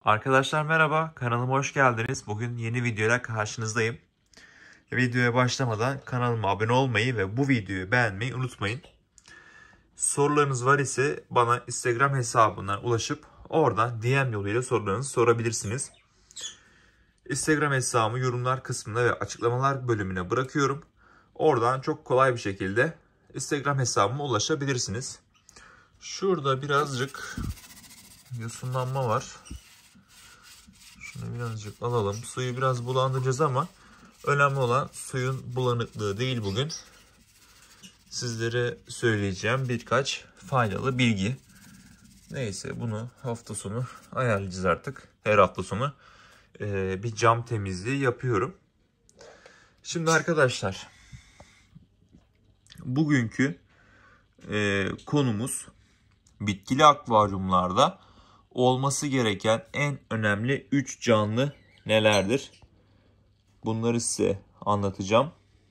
Arkadaşlar merhaba, kanalıma hoş geldiniz. Bugün yeni videoyla karşınızdayım. Videoya başlamadan kanalıma abone olmayı ve bu videoyu beğenmeyi unutmayın. Sorularınız var ise bana Instagram hesabından ulaşıp oradan DM yoluyla sorularınızı sorabilirsiniz. Instagram hesabımı yorumlar kısmına ve açıklamalar bölümüne bırakıyorum. Oradan çok kolay bir şekilde Instagram hesabıma ulaşabilirsiniz. Şurada birazcık yosunlanma var. Şunu birazcık alalım. Suyu biraz bulandıracağız ama önemli olan suyun bulanıklığı değil bugün. Sizlere söyleyeceğim birkaç faydalı bilgi. Neyse bunu hafta sonu ayarlayacağız artık. Her hafta sonu bir cam temizliği yapıyorum. Şimdi arkadaşlar bugünkü konumuz bitkili akvaryumlarda olması gereken en önemli 3 canlı nelerdir? Bunları size anlatacağım.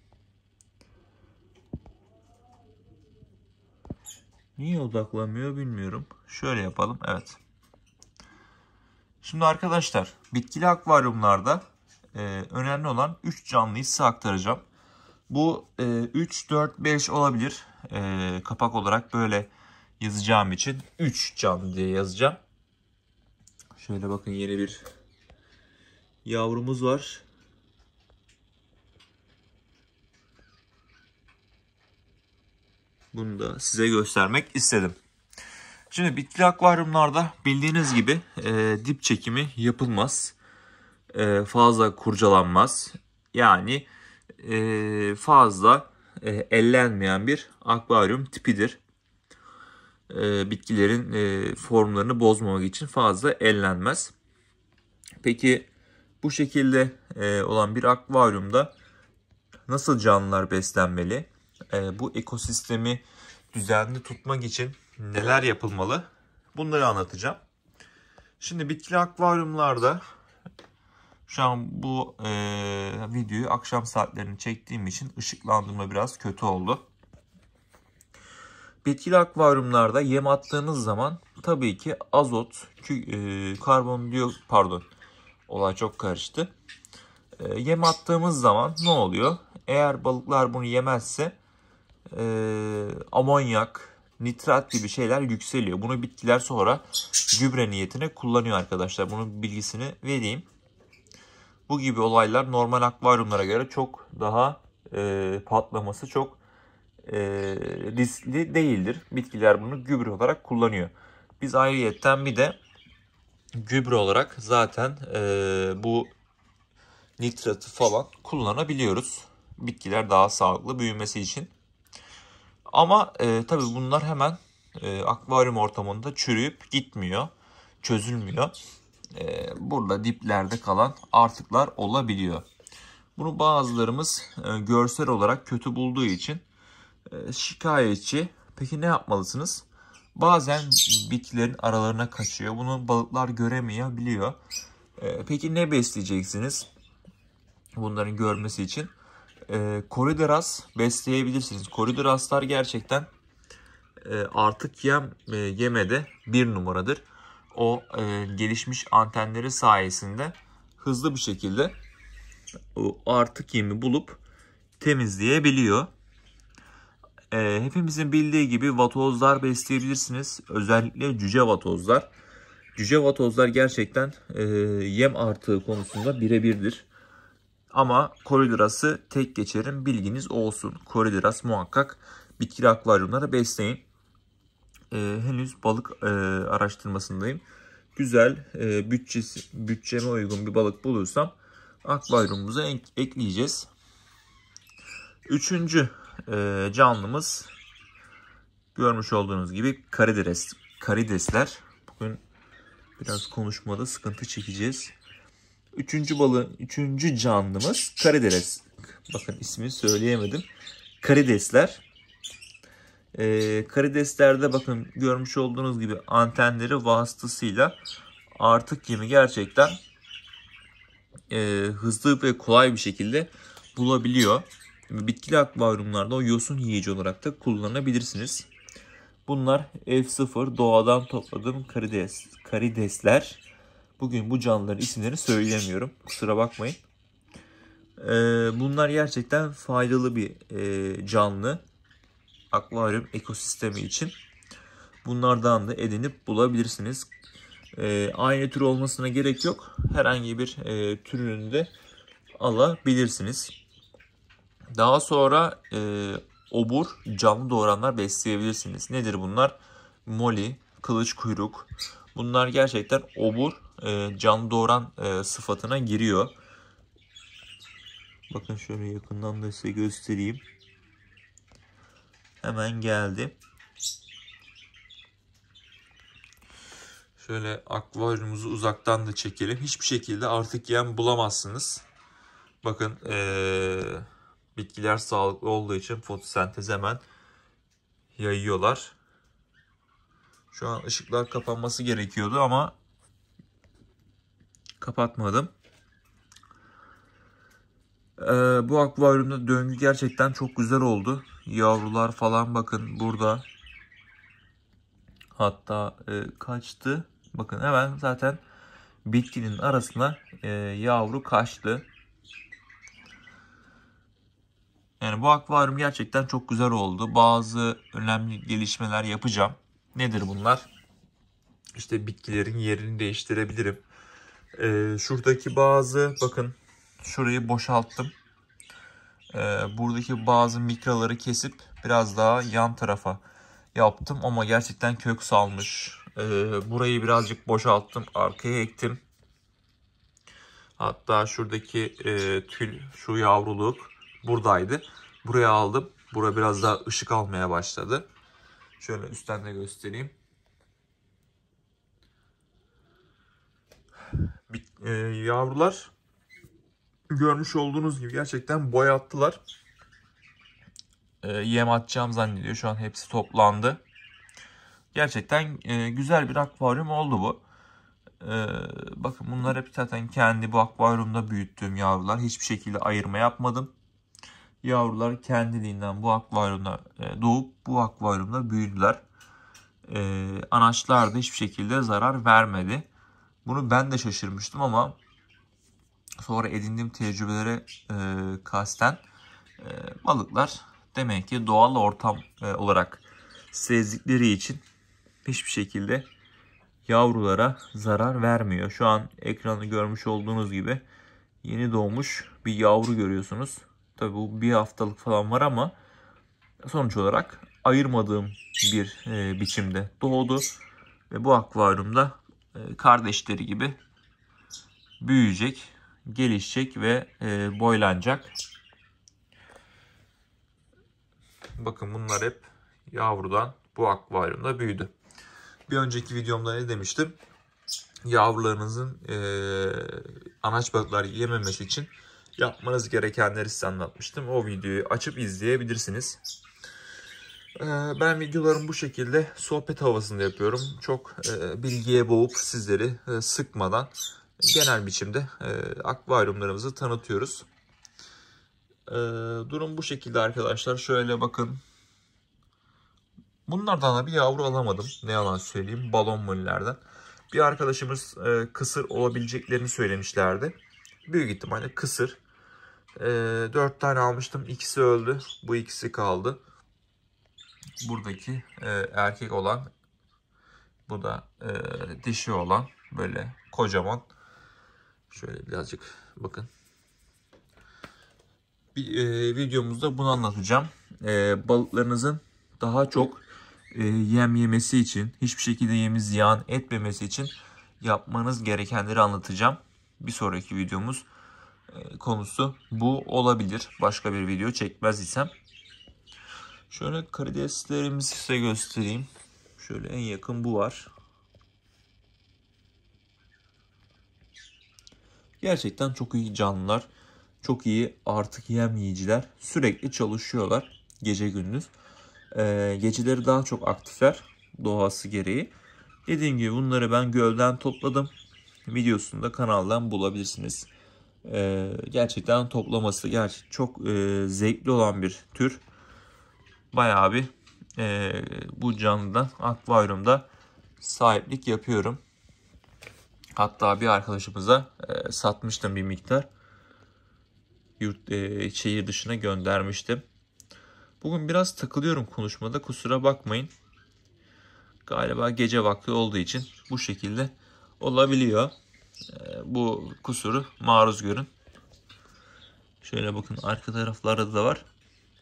Niye odaklanmıyor bilmiyorum. Şöyle yapalım. Evet. Şimdi arkadaşlar bitkili akvaryumlarda önemli olan 3 canlıyı size aktaracağım. Bu 3, 4, 5 olabilir. Kapak olarak böyle yazacağım için 3 canlı diye yazacağım. Şöyle bakın yeni bir yavrumuz var. Bunu da size göstermek istedim. Şimdi bitkili akvaryumlarda bildiğiniz gibi dip çekimi yapılmaz. Fazla kurcalanmaz. Yani fazla ellenmeyen bir akvaryum tipidir. Bitkilerin formlarını bozmamak için fazla ellenmez. Peki bu şekilde olan bir akvaryumda nasıl canlılar beslenmeli? Bu ekosistemi düzenli tutmak için neler yapılmalı? Bunları anlatacağım. Şimdi bitkili akvaryumlarda şu an bu videoyu akşam saatlerini çektiğim için ışıklandırma biraz kötü oldu. Bitkili akvaryumlarda yem attığınız zaman tabii ki azot, karbondioksit, pardon, olay çok karıştı. Yem attığımız zaman ne oluyor? Eğer balıklar bunu yemezse amonyak, nitrat gibi şeyler yükseliyor. Bunu bitkiler sonra gübre niyetine kullanıyor arkadaşlar. Bunun bilgisini vereyim. Bu gibi olaylar normal akvaryumlara göre çok daha patlaması çok riskli değildir. Bitkiler bunu gübre olarak kullanıyor. Biz ayrıyetten bir de gübre olarak zaten bu nitratı falan kullanabiliyoruz. Bitkiler daha sağlıklı büyümesi için. Ama tabii bunlar hemen akvaryum ortamında çürüyüp gitmiyor. Çözülmüyor. Burada diplerde kalan artıklar olabiliyor. Bunu bazılarımız görsel olarak kötü bulduğu için şikayetçi. Peki ne yapmalısınız? Bazen bitkilerin aralarına kaçıyor. Bunu balıklar göremeyebiliyor. Peki ne besleyeceksiniz? Bunların görmesi için. Korideras besleyebilirsiniz. Korideraslar gerçekten artık yemede bir numaradır. O gelişmiş antenleri sayesinde hızlı bir şekilde o artık yemi bulup temizleyebiliyor. Hepimizin bildiği gibi vatozlar besleyebilirsiniz. Özellikle cüce vatozlar. Cüce vatozlar gerçekten yem artığı konusunda birebirdir. Ama koriderası tek geçerim, bilginiz olsun. Korideras muhakkak bitkili akvaryumlara besleyin. Henüz balık araştırmasındayım. Güzel bütçeme uygun bir balık bulursam akvaryumumuza ekleyeceğiz. Üçüncü canlımız görmüş olduğunuz gibi karidesler. Bugün biraz konuşmada sıkıntı çekeceğiz. Üçüncü canlımız karides. Bakın ismini söyleyemedim. Karidesler. Karideslerde bakın görmüş olduğunuz gibi antenleri vasıtasıyla artık yemi gerçekten hızlı ve kolay bir şekilde bulabiliyor. Bitkili akvaryumlarda o yosun yiyici olarak da kullanabilirsiniz. Bunlar F0 doğadan topladığım karidesler. Bugün bu canlıların isimlerini söyleyemiyorum. Kusura bakmayın. Bunlar gerçekten faydalı bir canlı. Akvaryum ekosistemi için. Bunlardan da edinip bulabilirsiniz. Aynı tür olmasına gerek yok. Herhangi bir türünü de alabilirsiniz. Daha sonra obur canlı doğuranlar besleyebilirsiniz. Nedir bunlar? Moli, kılıç kuyruk. Bunlar gerçekten obur canlı doğuran sıfatına giriyor. Bakın şöyle yakından da size göstereyim. Hemen geldi. Şöyle akvaryumumuzu uzaktan da çekelim. Hiçbir şekilde artık yem bulamazsınız. Bakın bitkiler sağlıklı olduğu için fotosentez hemen yayıyorlar. Şu an ışıklar kapanması gerekiyordu ama kapatmadım. Bu akvaryumda döngü gerçekten çok güzel oldu. Yavrular falan bakın burada. Hatta kaçtı. Bakın hemen zaten bitkinin arasına yavru kaçtı. Yani bu akvaryum gerçekten çok güzel oldu. Bazı önemli gelişmeler yapacağım. Nedir bunlar? İşte bitkilerin yerini değiştirebilirim. Şuradaki bazı bakın şurayı boşalttım. Buradaki bazı mikraları kesip biraz daha yan tarafa yaptım ama gerçekten kök salmış. Burayı birazcık boşalttım. Arkaya ektim. Hatta şuradaki tül, şu yavruluk buradaydı. Buraya aldım. Bura biraz daha ışık almaya başladı. Şöyle üstten de göstereyim. Yavrular görmüş olduğunuz gibi gerçekten boyattılar. Yem atacağım zannediyor. Şu an hepsi toplandı. Gerçekten güzel bir akvaryum oldu bu. Bakın bunlar hep zaten kendi bu akvaryumda büyüttüğüm yavrular. Hiçbir şekilde ayırma yapmadım. Yavrular kendiliğinden bu akvaryumda doğup bu akvaryumda büyüdüler. Anaçlar da hiçbir şekilde zarar vermedi. Bunu ben de şaşırmıştım ama sonra edindiğim tecrübelere kasten balıklar demek ki doğal ortam olarak sezdikleri için hiçbir şekilde yavrulara zarar vermiyor. Şu an ekranı görmüş olduğunuz gibi yeni doğmuş bir yavru görüyorsunuz. Tabii bu bir haftalık falan var ama sonuç olarak ayırmadığım bir biçimde doğdu. Ve bu akvaryumda kardeşleri gibi büyüyecek, gelişecek ve boylanacak. Bakın bunlar hep yavrudan bu akvaryumda büyüdü. Bir önceki videomda ne demiştim? Yavrularınızın anaç balıklar yememesi için yapmanız gerekenleri size anlatmıştım. O videoyu açıp izleyebilirsiniz. Ben videolarımı bu şekilde sohbet havasında yapıyorum. Çok bilgiye boğup sizleri sıkmadan genel biçimde akvaryumlarımızı tanıtıyoruz. Durum bu şekilde arkadaşlar. Şöyle bakın. Bunlardan da bir yavru alamadım. Ne yalan söyleyeyim. Balon molilerden. Bir arkadaşımız kısır olabileceklerini söylemişlerdi. Büyük ihtimalle kısır. 4 tane almıştım. İkisi öldü. Bu ikisi kaldı. Buradaki erkek olan, bu da dişi olan, böyle kocaman. Şöyle birazcık bakın. Videomuzda bunu anlatacağım. Balıklarınızın daha çok yem yemesi için, hiçbir şekilde yemi ziyan etmemesi için yapmanız gerekenleri anlatacağım. Bir sonraki videomuz konusu bu olabilir. Başka bir video çekmez isem. Şöyle karideslerimizi size göstereyim. Şöyle en yakın bu var. Gerçekten çok iyi canlılar. Çok iyi artık yem yiyiciler. Sürekli çalışıyorlar gece gündüz. Geceleri daha çok aktifler doğası gereği. Dediğim gibi bunları ben gölden topladım. Videosunu da kanaldan bulabilirsiniz. Gerçekten toplaması çok zevkli olan bir tür. Bayağı bir bu canlıdan akvaryumda sahiplik yapıyorum. Hatta bir arkadaşımıza satmıştım bir miktar. Şehir dışına göndermiştim. Bugün biraz takılıyorum konuşmada, kusura bakmayın. Galiba gece vakti olduğu için bu şekilde olabiliyor. Bu kusuru maruz görün. Şöyle bakın, arka taraflarda da var.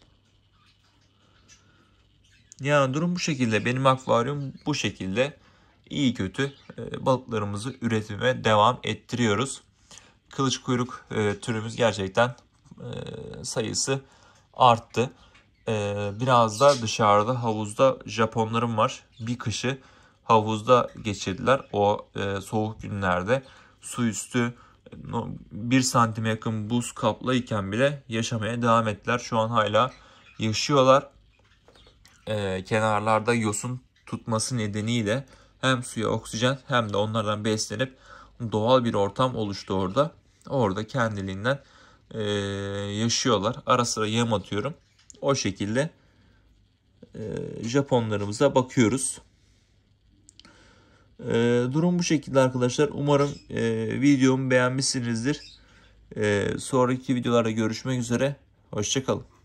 Yani durum bu şekilde. Benim akvaryum bu şekilde. İyi kötü balıklarımızı üretime devam ettiriyoruz. Kılıç kuyruk türümüz gerçekten sayısı arttı. Biraz da dışarıda havuzda Japonlarım var. Bir kışı havuzda geçirdiler. O soğuk günlerde su üstü 1 santime yakın buz kaplayken bile yaşamaya devam ettiler. Şu an hala yaşıyorlar. Kenarlarda yosun tutması nedeniyle hem suya oksijen hem de onlardan beslenip doğal bir ortam oluştu orada. Orada kendiliğinden yaşıyorlar. Ara sıra yem atıyorum. O şekilde Japonlarımıza bakıyoruz. Durum bu şekilde arkadaşlar. Umarım videomu beğenmişsinizdir. Sonraki videolarda görüşmek üzere. Hoşça kalın.